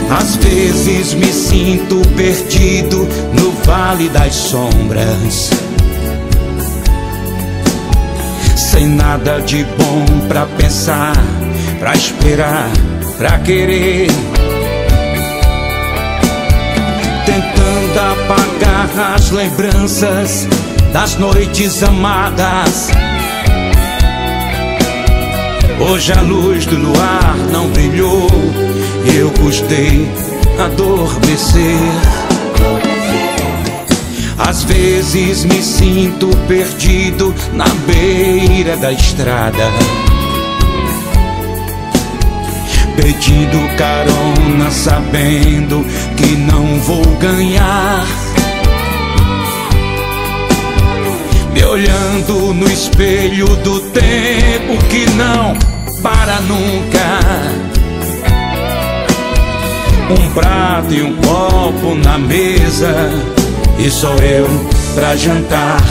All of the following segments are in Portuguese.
Às vezes me sinto perdido no vale das sombras, sem nada de bom pra pensar, pra esperar, pra querer, tentando apagar as lembranças das noites amadas. Hoje a luz do luar não brilhou e eu custei adormecer. Às vezes me sinto perdido na beira da estrada, pedindo carona, sabendo que não vou ganhar, me olhando no espelho do tempo que não para nunca. Um prato e um copo na mesa e só eu pra jantar.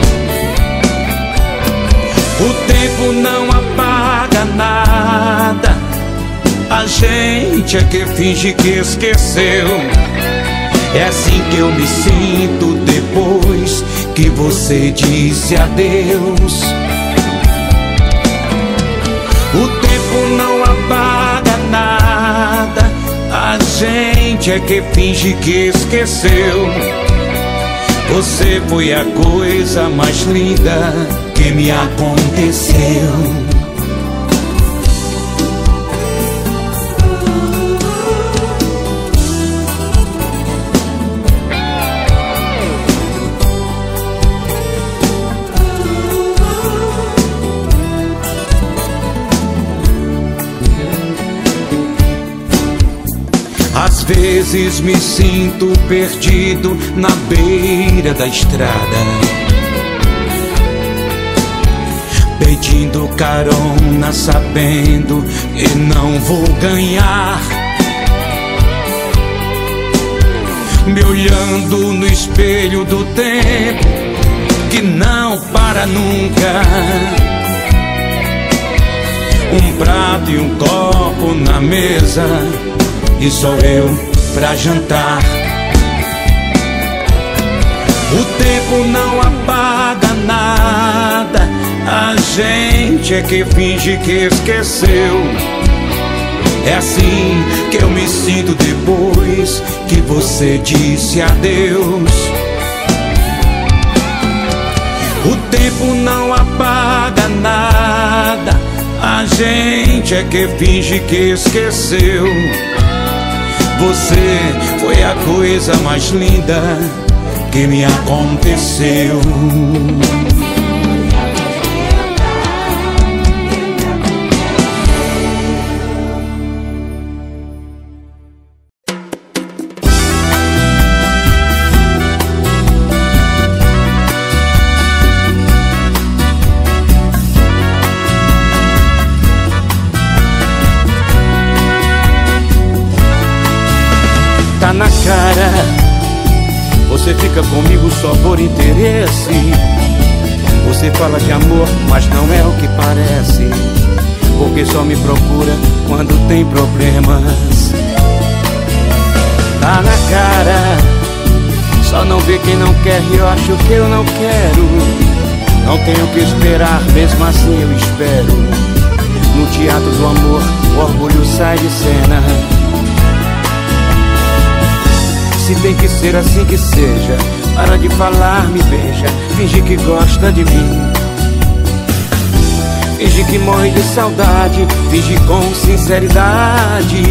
O tempo não apaga nada, a gente é que finge que esqueceu. É assim que eu me sinto depois que você disse adeus. O tempo não apaga nada, a gente é que finge que esqueceu. Você foi a coisa mais linda que me aconteceu. Às vezes me sinto perdido na beira da estrada, pedindo carona, sabendo que não vou ganhar, me olhando no espelho do tempo que não para nunca. Um prato e um copo na mesa e só eu pra jantar. O tempo não apaga nada, a gente é que finge que esqueceu. É assim que eu me sinto depois que você disse adeus. O tempo não apaga nada, a gente é que finge que esqueceu. Você foi a coisa mais linda que me aconteceu. Tá na cara, você fica comigo só por interesse. Você fala de amor, mas não é o que parece, porque só me procura quando tem problemas. Tá na cara, só não vê quem não quer e eu acho que eu não quero. Não tenho que esperar, mesmo assim eu espero. No teatro do amor, o orgulho sai de cena. Se tem que ser assim que seja, para de falar, me beija, finge que gosta de mim, finge que morre de saudade, finge com sinceridade.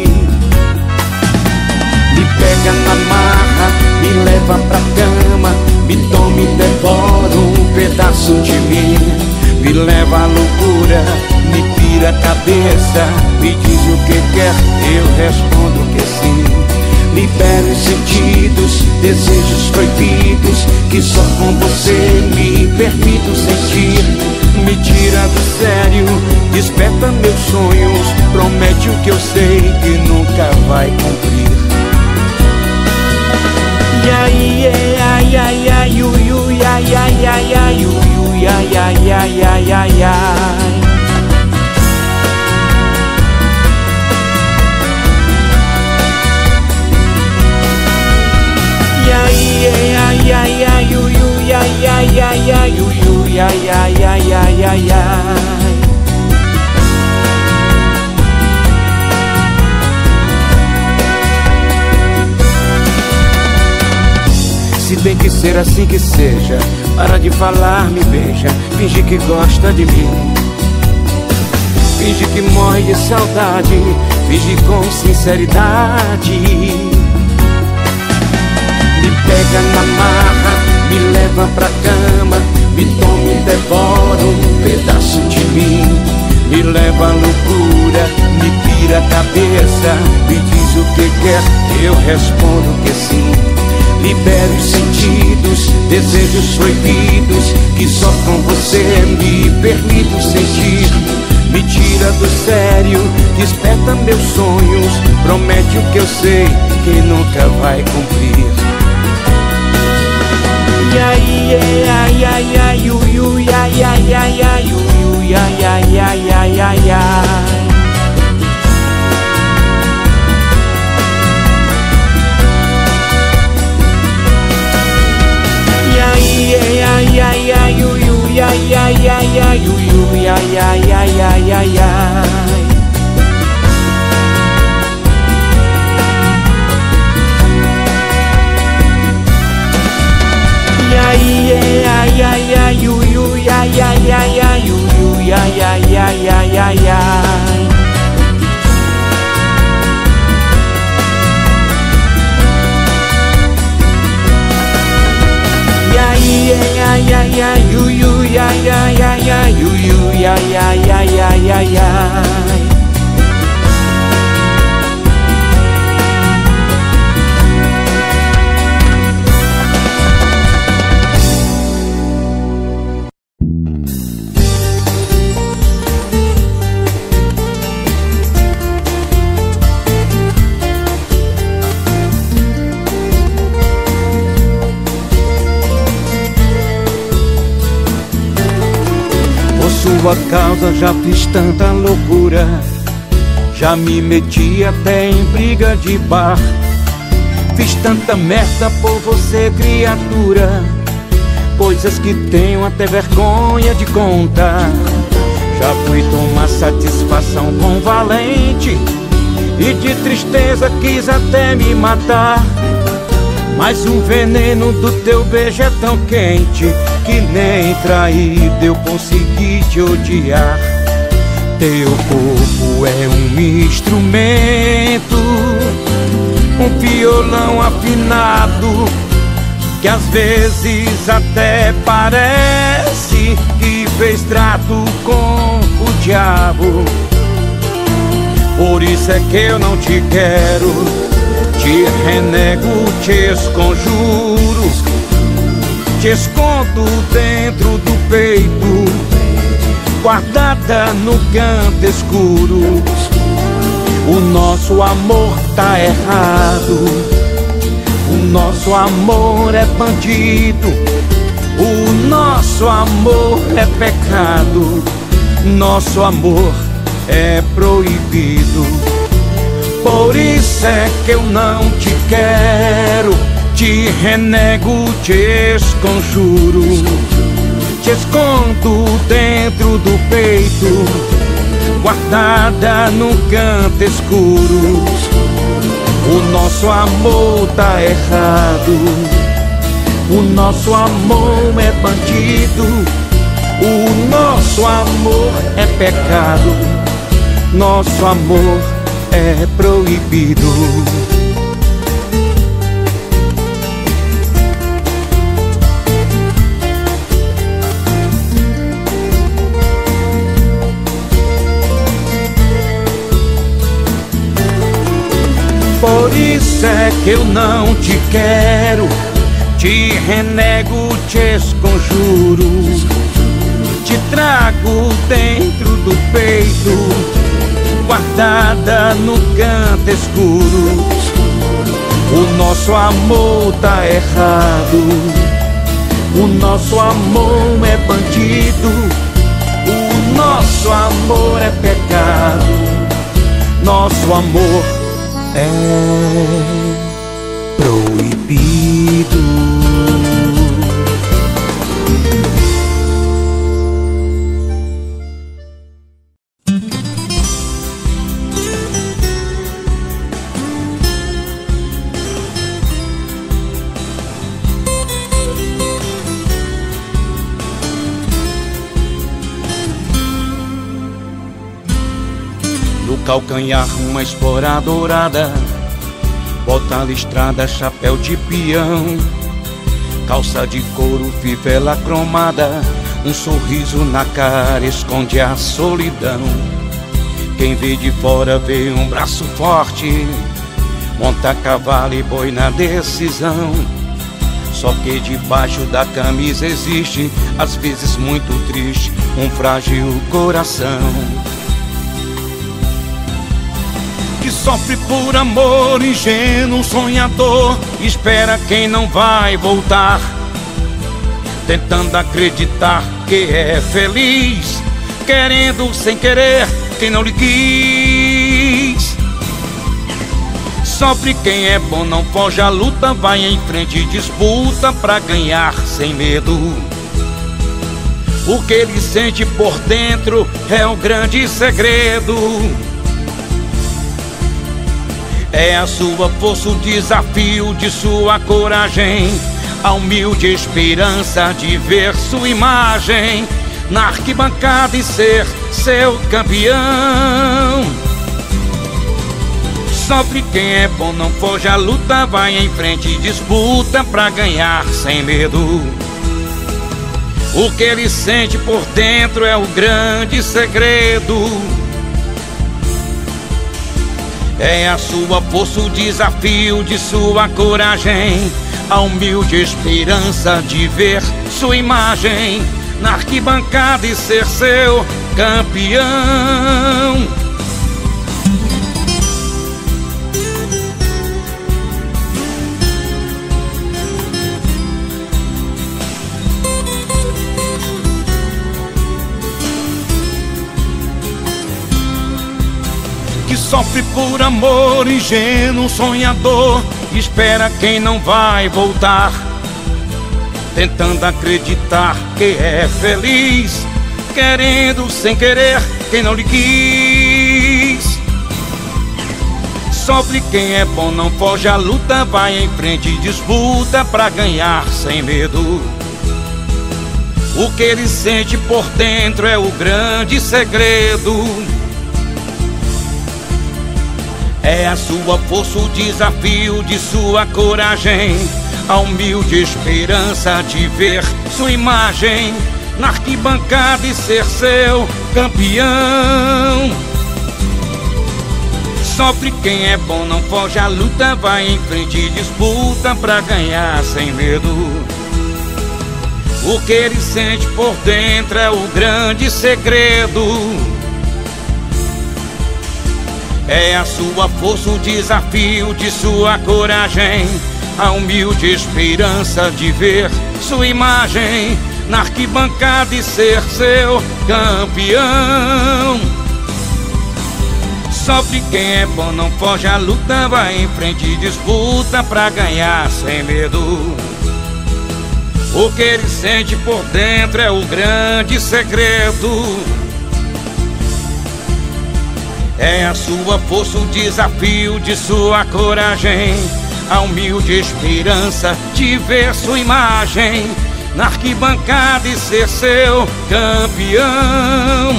Me pega na marra, me leva pra cama, me toma e devora um pedaço de mim. Me leva à loucura, me pira a cabeça, me diz o que quer, eu respondo que sim. Libera os sentidos, desejos proibidos, que só com você me permito sentir. Me tira do sério, desperta meus sonhos, promete o que eu sei que nunca vai cumprir. Ai, ai, ai, ai, ui, ui, ai, ai, ai, ai, ui, ui, ai, ai, ai, ai, ai, ai. que ser assim que seja. Para de falar, me beija, finge que gosta de mim. Finge que morre de saudade, finge com sinceridade. Me pega na marra, me leva pra cama, me toma e devora um pedaço de mim. Me leva à loucura, me tira a cabeça, me diz o que quer, eu respondo que sim. Libera os sentidos, desejos proibidos, que só com você me permito sentir. Me tira do sério, desperta meus sonhos, promete o que eu sei que nunca vai cumprir. Ai, ai, ai, ai, ui, ui, ai, ai, ai, ai, ui, ui, ai, ai, ai, ai, ai, ai. Ai, ai, ai, ui, ui, ai, ai, ai, ai, ui, ui, ai, ai, ai, ai, ai, ai. Ai, ai, ai, ui, ui, ai, ai, ai, ai, ui, ui, ai, ai, ai, ai, ai, ai. Ai, ai, ai, ui, ui, ai, ai, ai, ai, ui, ui, ai, ai, ai, ai, ai, ai. Por sua causa já fiz tanta loucura, já me meti até em briga de bar. Fiz tanta merda por você, criatura, coisas que tenho até vergonha de contar. Já fui tomar satisfação com valente e de tristeza quis até me matar. Mas o veneno do teu beijo é tão quente que nem traído eu consegui te odiar. Teu corpo é um instrumento, um violão afinado, que às vezes até parece que fez trato com o diabo. Por isso é que eu não te quero, te renego, te esconjuro, te escondo dentro do peito, guardada no canto escuro. O nosso amor tá errado, o nosso amor é bandido, o nosso amor é pecado, nosso amor é proibido. Por isso é que eu não te quero, te renego, te esconjuro, te escondo dentro do peito, guardada no canto escuro. O nosso amor tá errado, o nosso amor é bandido, o nosso amor é pecado, nosso amor é proibido. Por isso é que eu não te quero, te renego, te esconjuro, te trago dentro do peito, guardada no canto escuro. O nosso amor tá errado, o nosso amor é bandido, o nosso amor é pecado, nosso amor é proibido. no calcanhar uma espora dourada, bota listrada, chapéu de peão, calça de couro, fivela cromada, um sorriso na cara esconde a solidão. Quem vê de fora vê um braço forte, monta cavalo e boi na decisão. Só que debaixo da camisa existe, às vezes muito triste, um frágil coração que sofre por amor, ingênuo, sonhador, espera quem não vai voltar, tentando acreditar que é feliz, querendo sem querer quem não lhe quis. Sofre quem é bom, não foge à luta, vai em frente e disputa pra ganhar sem medo. O que ele sente por dentro é o grande segredo. É a sua força, o desafio de sua coragem, a humilde esperança de ver sua imagem na arquibancada e ser seu campeão. Sofre quem é bom, não foge à luta, vai em frente e disputa pra ganhar sem medo. O que ele sente por dentro é o grande segredo. É a sua força, o desafio de sua coragem, a humilde esperança de ver sua imagem na arquibancada e ser seu campeão. Que sofre por amor, ingênuo, sonhador, espera quem não vai voltar, tentando acreditar que é feliz, querendo sem querer quem não lhe quis. Sofre quem é bom, não foge à luta, vai em frente e disputa pra ganhar sem medo. O que ele sente por dentro é o grande segredo. É a sua força, o desafio de sua coragem, a humilde esperança de ver sua imagem na arquibancada e ser seu campeão. Sofre quem é bom, não foge à luta, vai em frente e disputa pra ganhar sem medo. O que ele sente por dentro é o grande segredo. É a sua força, o desafio de sua coragem, a humilde esperança de ver sua imagem na arquibancada e ser seu campeão. Sofre quem é bom, não foge à luta, vai em frente e disputa pra ganhar sem medo. O que ele sente por dentro é o grande segredo. É a sua força, o desafio de sua coragem, a humilde esperança de ver sua imagem na arquibancada e ser seu campeão.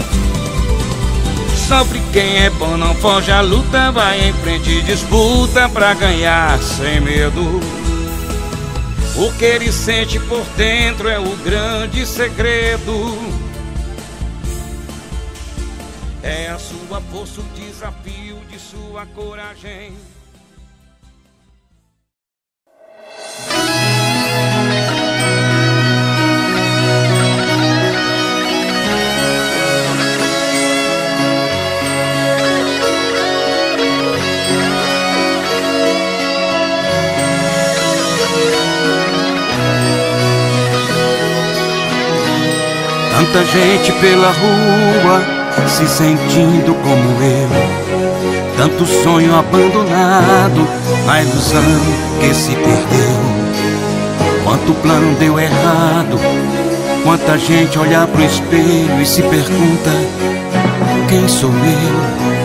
Sofre quem é bom, não foge à luta, vai em frente e disputa pra ganhar sem medo. O que ele sente por dentro é o grande segredo. É a sua força, o desafio de sua coragem. Tanta gente pela rua se sentindo como eu, tanto sonho abandonado, a ilusão que se perdeu. Quanto plano deu errado, quanta gente olha pro espelho e se pergunta: quem sou eu?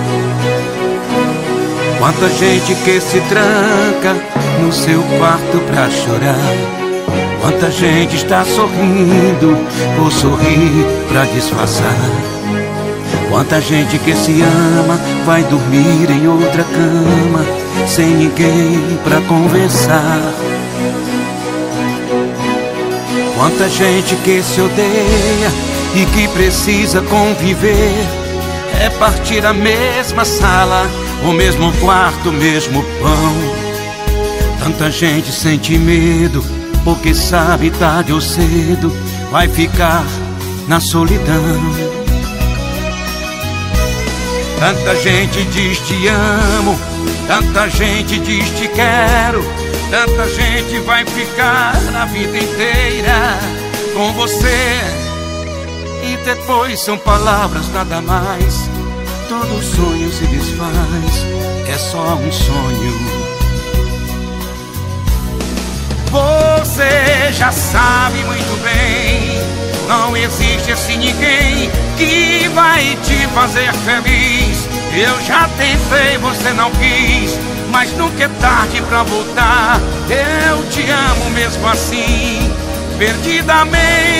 Quanta gente que se tranca no seu quarto pra chorar, quanta gente está sorrindo por sorrir pra disfarçar. Quanta gente que se ama vai dormir em outra cama, sem ninguém pra conversar. Quanta gente que se odeia e que precisa conviver, é partir a mesma sala, o mesmo quarto, o mesmo pão. Tanta gente sente medo, porque sabe tarde ou cedo vai ficar na solidão. Tanta gente diz te amo, tanta gente diz te quero, tanta gente vai ficar a vida inteira com você. E depois são palavras nada mais, todo sonho se desfaz, é só um sonho. Você já sabe muito bem, não existe assim ninguém que vai te fazer feliz. Eu já tentei, você não quis, mas nunca é tarde pra voltar. Eu te amo mesmo assim, perdidamente.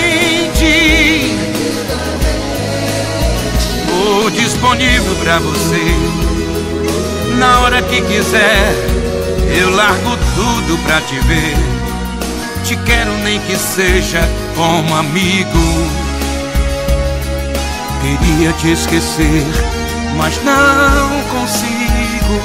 Tô disponível pra você, na hora que quiser. Eu largo tudo pra te ver. Te quero nem que seja como amigo. Queria te esquecer, mas não consigo.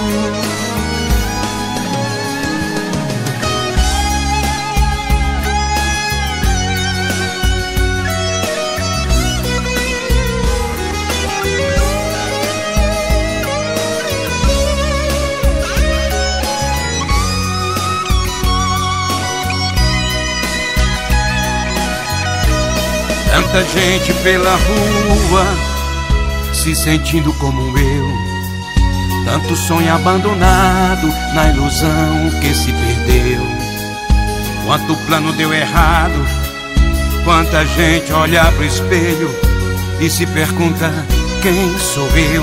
Tanta gente pela rua se sentindo como eu, tanto sonho abandonado na ilusão que se perdeu. Quanto plano deu errado, quanta gente olha pro espelho e se pergunta quem sou eu.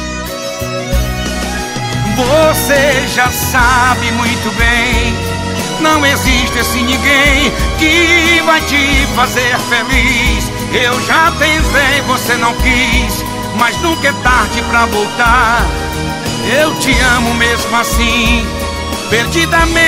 Você já sabe muito bem, não existe assim ninguém que vai te fazer feliz. Eu já tentei, você não quis, mas nunca é tarde pra voltar. Eu te amo mesmo assim, perdidamente.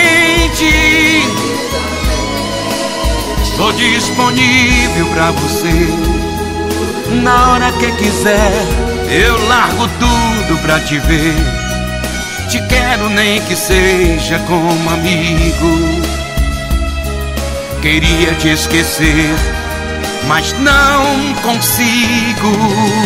Tô disponível pra você, na hora que quiser. Eu largo tudo pra te ver. Te quero nem que seja como amigo. Queria te esquecer, mas não consigo.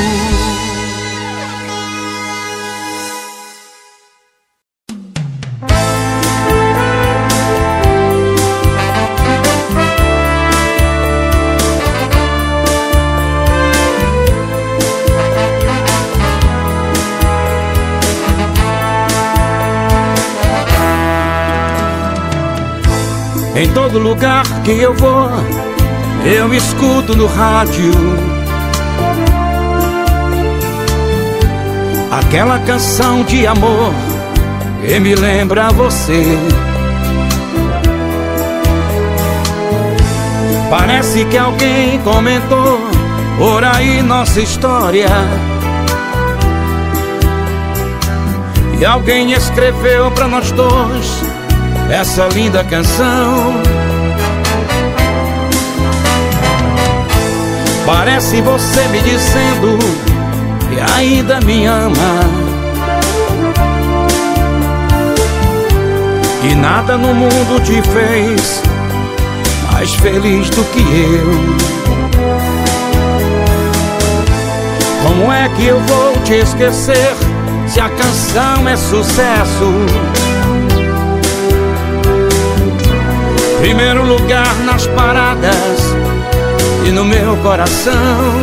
Em todo lugar que eu vou, eu escuto no rádio aquela canção de amor que me lembra você. Parece que alguém comentou por aí nossa história, e alguém escreveu pra nós dois essa linda canção. Parece você me dizendo que ainda me ama, que nada no mundo te fez mais feliz do que eu. Como é que eu vou te esquecer se a canção é sucesso? Primeiro lugar nas paradas e no meu coração.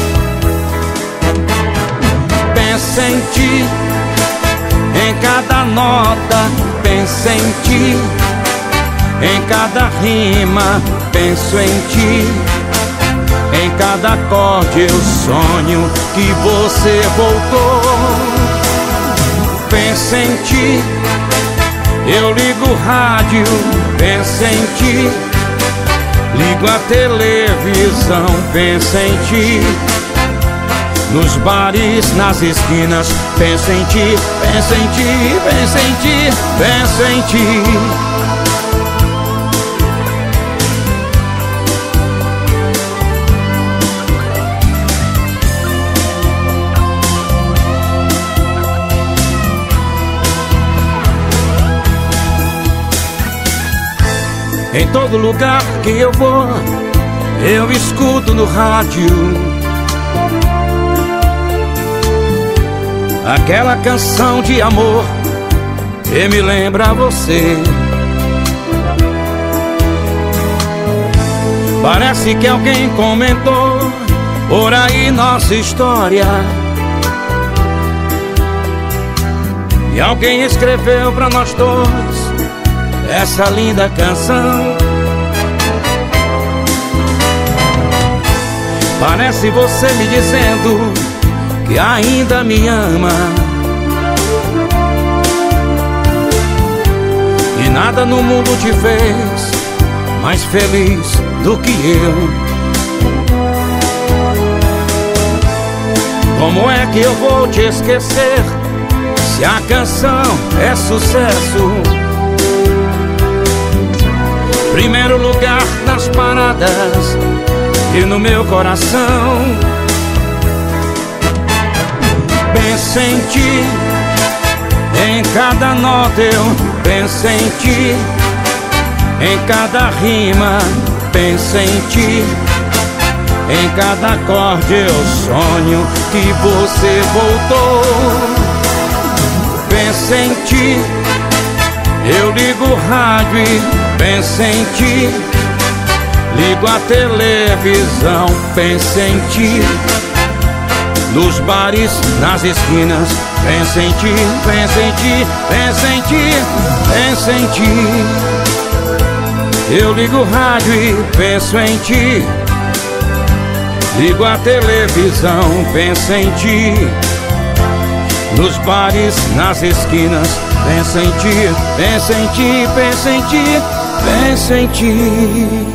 Penso em ti, em cada nota. Penso em ti, em cada rima. Penso em ti, em cada acorde. Eu sonho que você voltou. Penso em ti, eu ligo o rádio. Penso em ti, ligo a televisão. Penso em ti, nos bares, nas esquinas. Penso em ti, penso em ti, penso em ti, penso em ti. Em todo lugar que eu vou, eu escuto no rádio aquela canção de amor que me lembra você. Parece que alguém comentou por aí nossa história, e alguém escreveu pra nós dois essa linda canção. Parece você me dizendo que ainda me ama, e nada no mundo te fez mais feliz do que eu. Como é que eu vou te esquecer se a canção é sucesso? Primeiro lugar nas paradas e no meu coração. Penso em ti, em cada nota eu penso em ti, em cada rima penso em ti, em cada acorde eu sonho que você voltou. Penso em ti, eu ligo o rádio e penso em ti, ligo a televisão, penso em ti, nos bares, nas esquinas, penso em ti, penso em ti, penso em ti, penso em ti. Eu ligo o rádio e penso em ti, ligo a televisão, penso em ti, nos bares, nas esquinas, penso em ti, penso em ti, penso em ti, penso em ti.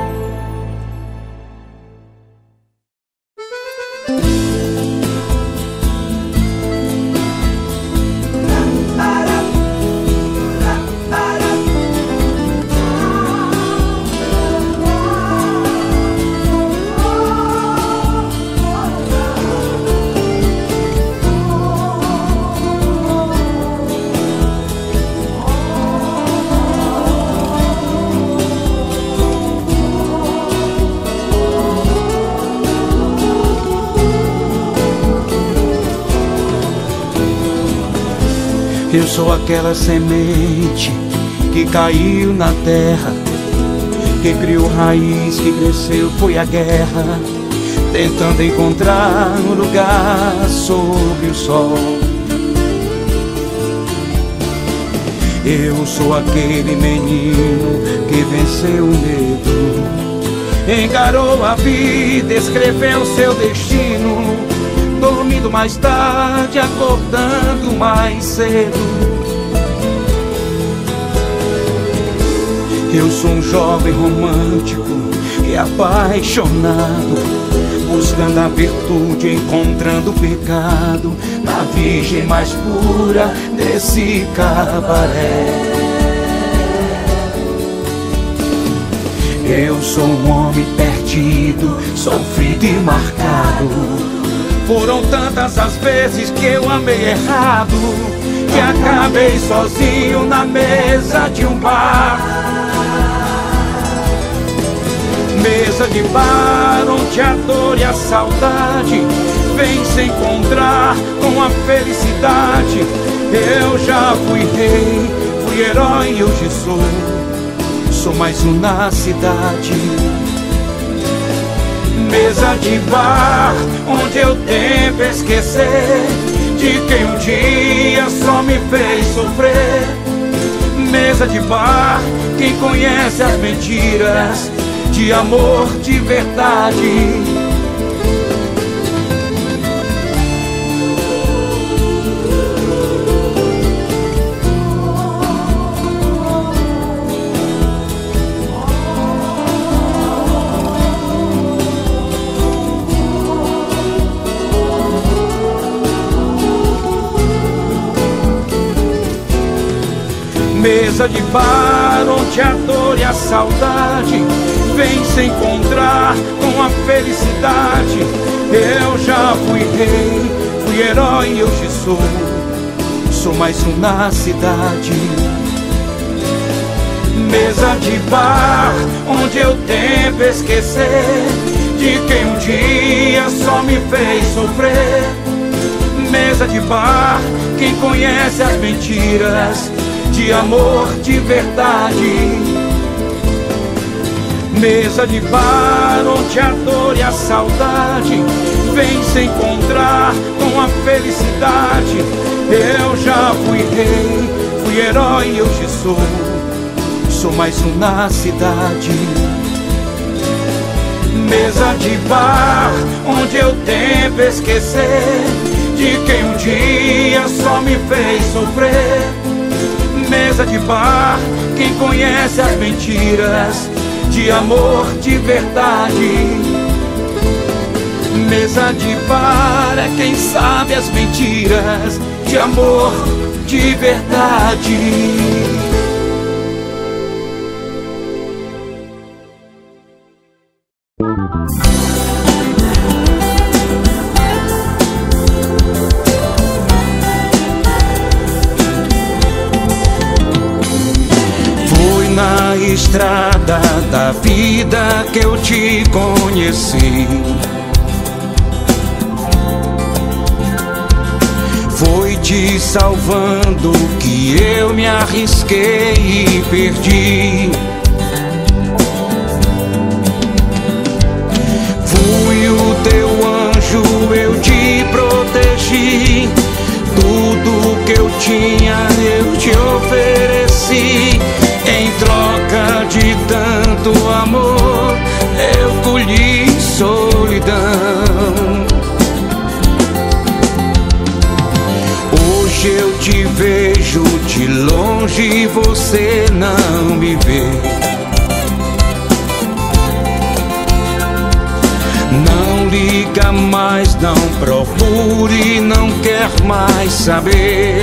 Eu sou aquela semente que caiu na terra, que criou raiz, que cresceu, foi a guerra, tentando encontrar um lugar sobre o sol. Eu sou aquele menino que venceu o medo, encarou a vida, escreveu seu destino, dormindo mais tarde, acordando mais cedo. Eu sou um jovem romântico e apaixonado, buscando a virtude, encontrando o pecado, na virgem mais pura desse cabaré. Eu sou um homem perdido, sofrido e marcado. Foram tantas as vezes que eu amei errado, que acabei sozinho na mesa de um bar. Mesa de bar onde a dor e a saudade vêm se encontrar com a felicidade. Eu já fui rei, fui herói e hoje sou mais um na cidade. Mesa de bar onde eu tento esquecer de quem um dia só me fez sofrer. Mesa de bar, quem conhece as mentiras de amor de verdade. Mesa de bar onde a dor e a saudade vêm se encontrar com a felicidade. Eu já fui rei, fui herói e hoje sou mais um na cidade. Mesa de bar onde eu tento esquecer de quem um dia só me fez sofrer. Mesa de bar, quem conhece as mentiras de amor de verdade. Mesa de bar onde a dor e a saudade vêm se encontrar com a felicidade. Eu já fui rei, fui herói e hoje sou mais um na cidade. Mesa de bar onde eu tento esquecer de quem um dia só me fez sofrer. Mesa de bar, quem conhece as mentiras de amor de verdade. Mesa de bar é quem sabe as mentiras de amor de verdade. Na estrada da vida que eu te conheci, foi te salvando que eu me arrisquei e perdi. Fui o teu anjo, eu te protegi. Tudo que eu tinha eu te ofereci. Em troca de tanto amor, eu colhi solidão. Hoje eu te vejo de longe e você não me vê. Não liga mais, não procure, não quer mais saber.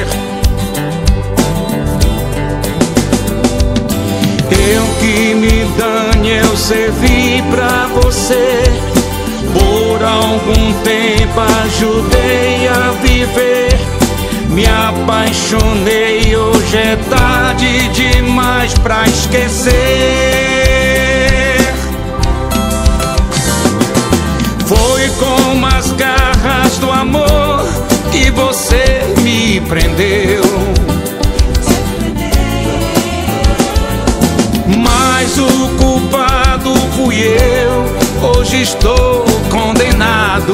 Eu que me dane, eu servi pra você. Por algum tempo ajudei a viver. Me apaixonei, hoje é tarde demais pra esquecer. Foi com as garras do amor que você me prendeu. Mas o culpado fui eu, hoje estou condenado.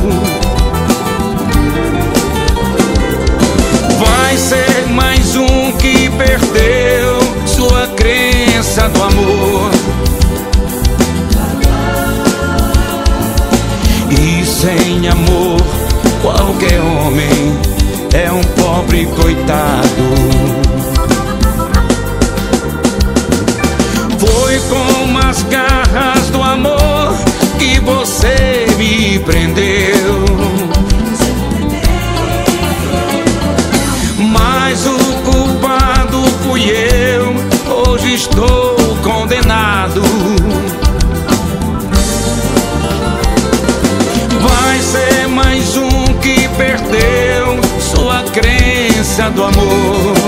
Vai ser mais um que perdeu sua crença do amor. E sem amor, qualquer homem é um pobre coitado. Foi com as garras do amor que você me prendeu. Mas o culpado fui eu, hoje estou condenado. Vai ser mais um que perdeu sua crença do amor.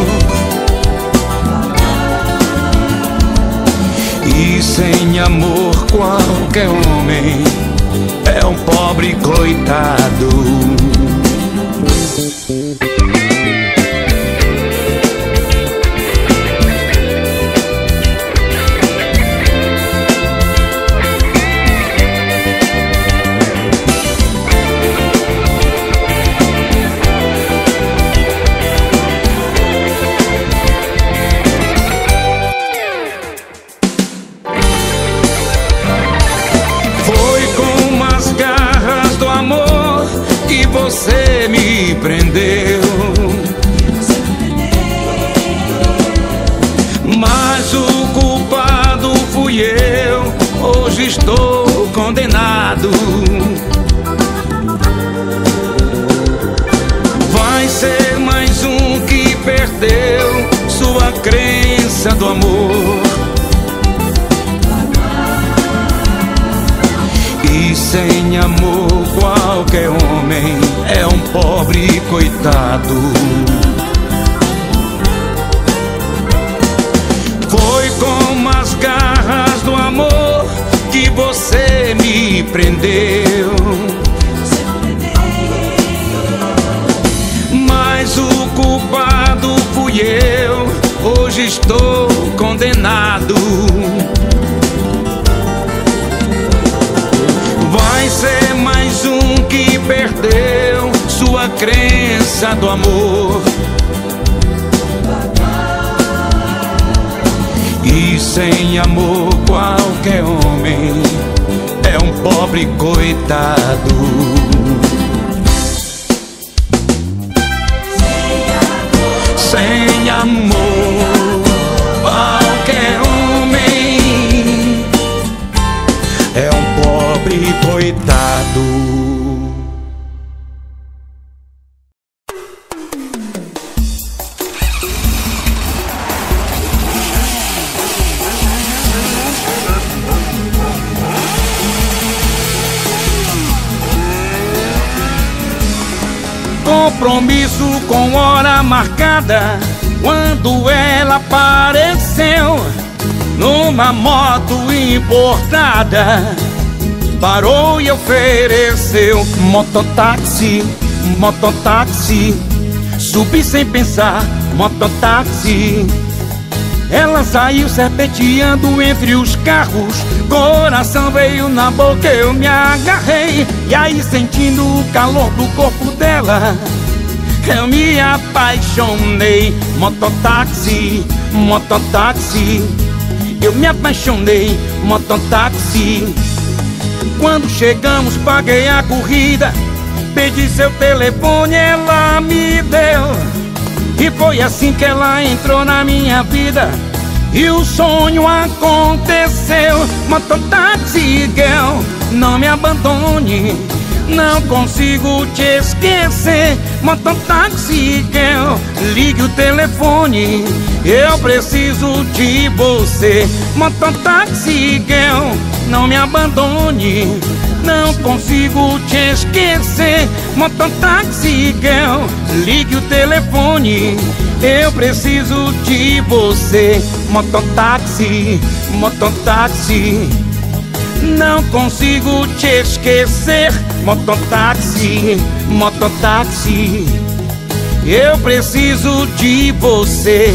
E sem amor qualquer homem é um pobre coitado. Você me prendeu, mas o culpado fui eu, hoje estou condenado. Vai ser mais um que perdeu sua crença do amor. E sem amor qualquer homem é um pobre coitado. Foi com as garras do amor que você me prendeu, mas o culpado fui eu. Hoje estou condenado. Vai ser mais um que perdeu sua crença do amor. E sem amor qualquer homem é um pobre coitado. Sem amor qualquer homem é um pobre coitado. Compromisso com hora marcada, quando ela apareceu numa moto importada, parou e ofereceu mototáxi, mototáxi. Subi sem pensar, mototáxi. Ela saiu serpenteando entre os carros, coração veio na boca, eu me agarrei. E aí, sentindo o calor do corpo dela, eu me apaixonei. Mototáxi, mototáxi. Eu me apaixonei, mototáxi. Quando chegamos, paguei a corrida, pedi seu telefone, ela me deu. E foi assim que ela entrou na minha vida e o sonho aconteceu. Mototáxi girl, não me abandone, não consigo te esquecer. Mototáxi girl, ligue o telefone, eu preciso de você. Mototáxi girl, não me abandone, não consigo te esquecer. Mototáxi girl, ligue o telefone, eu preciso de você. Mototáxi, mototáxi, não consigo te esquecer. Mototáxi, mototáxi, eu preciso de você.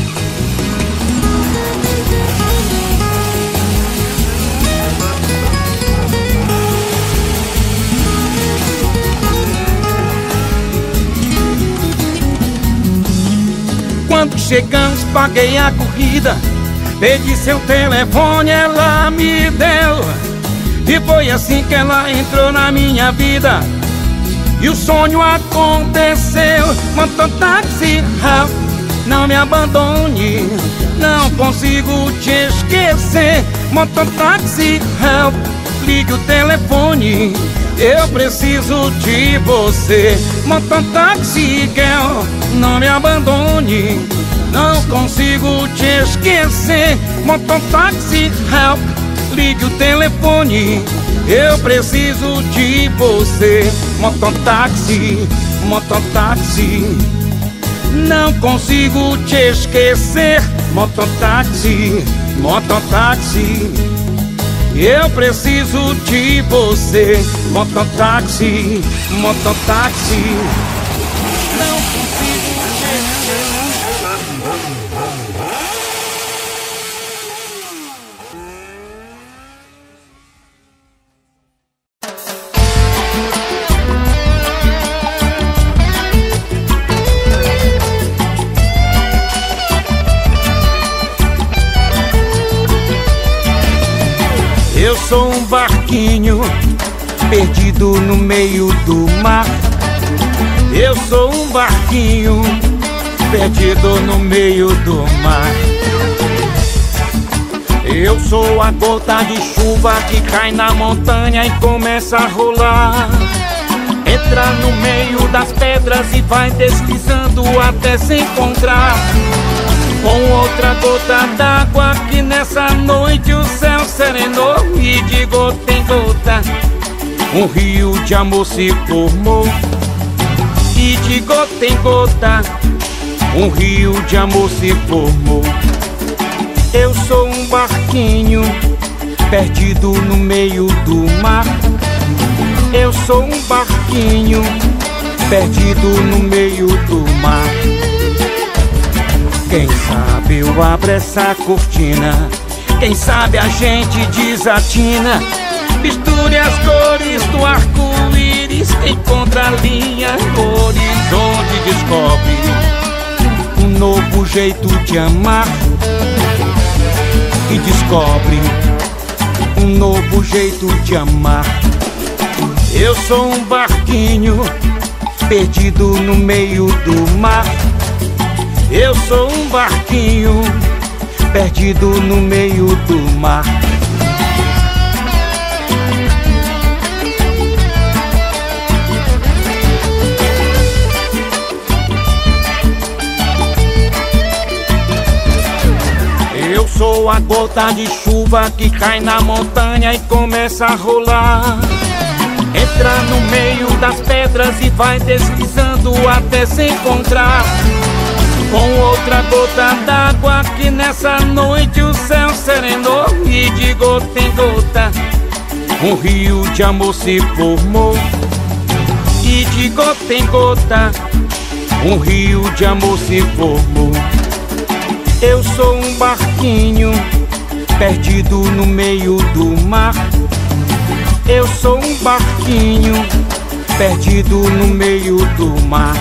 Quando chegamos, paguei a corrida, pedi seu telefone, ela me deu. E foi assim que ela entrou na minha vida e o sonho aconteceu. Mototáxi, não me abandone, não consigo te esquecer. Mototáxi, ligue o telefone, eu preciso de você. Mototáxi girl, não me abandone, não consigo te esquecer. Mototáxi help, ligue o telefone, eu preciso de você. Mototáxi, mototáxi, não consigo te esquecer. Mototáxi, mototáxi, eu preciso de você. Mototáxi, mototáxi, não consigo te esquecer. Eu sou um barquinho perdido no meio do mar. Eu sou um barquinho perdido no meio do mar. Eu sou a gota de chuva que cai na montanha e começa a rolar. Entra no meio das pedras e vai deslizando até se encontrar Com outra gota d'água que nessa noite o céu serenou, e de gota em gota um rio de amor se formou. E de gota em gota um rio de amor se formou. Eu sou um barquinho perdido no meio do mar. Eu sou um barquinho perdido no meio do mar. Quem sabe eu abro essa cortina, quem sabe a gente desatina, misture as cores do arco-íris, encontra a linha, o horizonte descobre um novo jeito de amar. E descobre um novo jeito de amar. Eu sou um barquinho perdido no meio do mar. Eu sou um barquinho perdido no meio do mar. Eu sou a gota de chuva que cai na montanha e começa a rolar. Entra no meio das pedras e vai deslizando até se encontrar com outra gota d'água que nessa noite o céu serenou. E de gota em gota um rio de amor se formou. E de gota em gota um rio de amor se formou. Eu sou um barquinho perdido no meio do mar. Eu sou um barquinho perdido no meio do mar.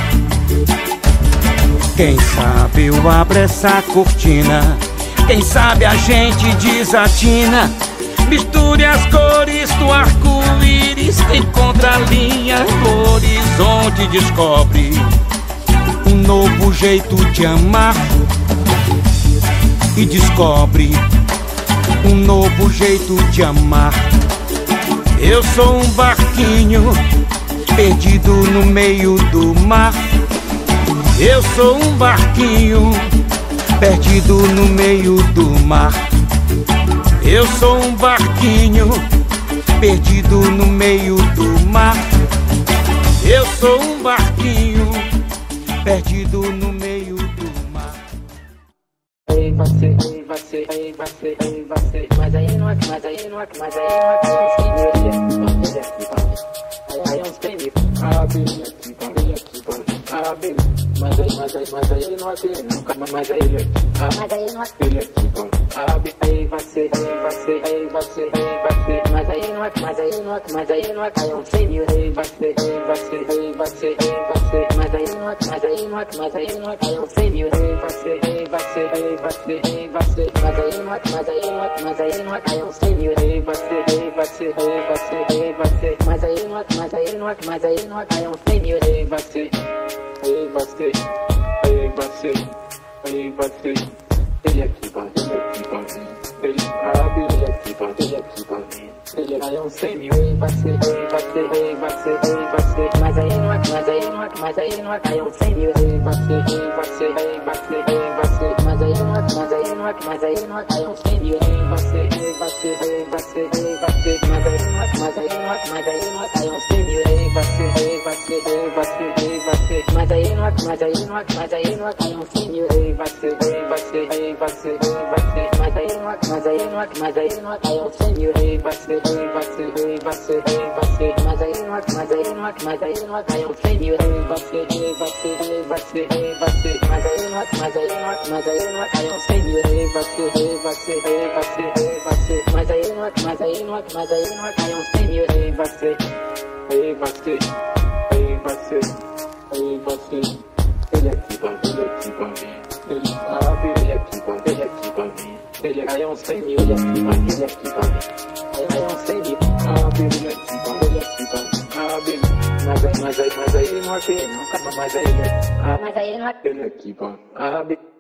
Quem sabe eu abro essa cortina, quem sabe a gente desatina, misture as cores do arco-íris, encontra a linha, o horizonte descobre um novo jeito de amar. E descobre um novo jeito de amar. Eu sou um barquinho perdido no meio do mar. Eu sou um barquinho perdido no meio do mar. Eu sou um barquinho perdido no meio do mar. Eu sou um barquinho perdido no meio do mar. Ei você, mas aí não é, aí é uns prêmios. Mas aí não é nunca, mas aí não é. Aí você, mas aí não é, aí é um prêmio. Aí você, mas aí não é, aí é um prêmio. Aí você, mas aí não é, aí é um prêmio. Aí você, mas aí não é, aí é um prêmio. Aí você, ele aqui pra mim, ele aí é um sêmio. Mas aí não é, aí é um sêmio. Mas aí não é, aí é um sêmio. Mas aí é um sêmio. Mas aí não é, aí um sêmio. Aí um sêmio. Ele aqui pra mim, ele aqui pra mim, ele aí é um sêmio, ele aqui pra mim, aí é um sêmio, ele aqui pra mim, mas aí não é, nunca, mas aí não é, ele aqui pra mim.